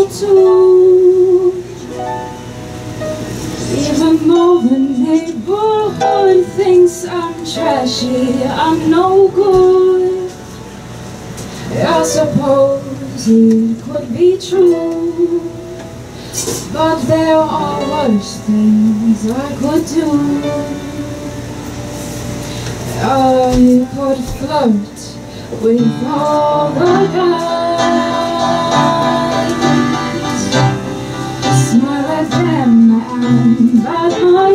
too. Even more than neighborhood thinks I'm trashy, I'm no good. I suppose it could be true, but there are worse things I could do. I could flirt with all the guys, smile at them and bat my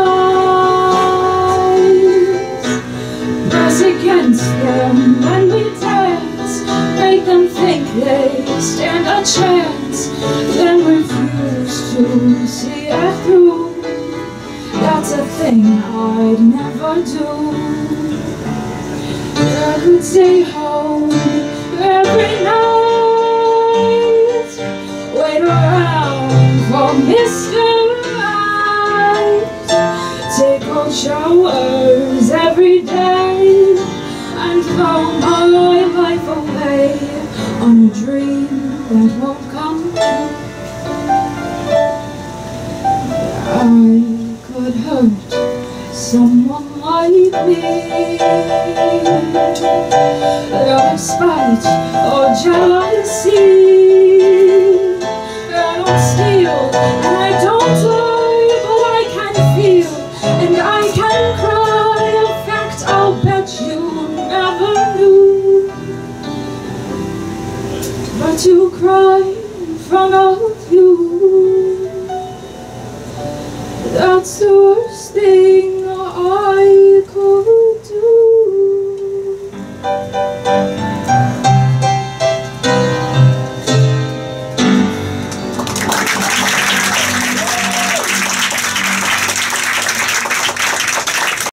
eyes, press against them when we dance, make them think they stand a chance, then refuse to see it through. That's a thing I'd never do. I could stay home every night, wait around for Mr. Right, take cold showers every day, and throw my life away on a dream that won't come true. I could hurt someone like me, out of spite or jealousy. I don't steal and I don't lie, but I can feel and I can cry, a fact I'll bet you never knew. But to cry in front of you, that's the worst thing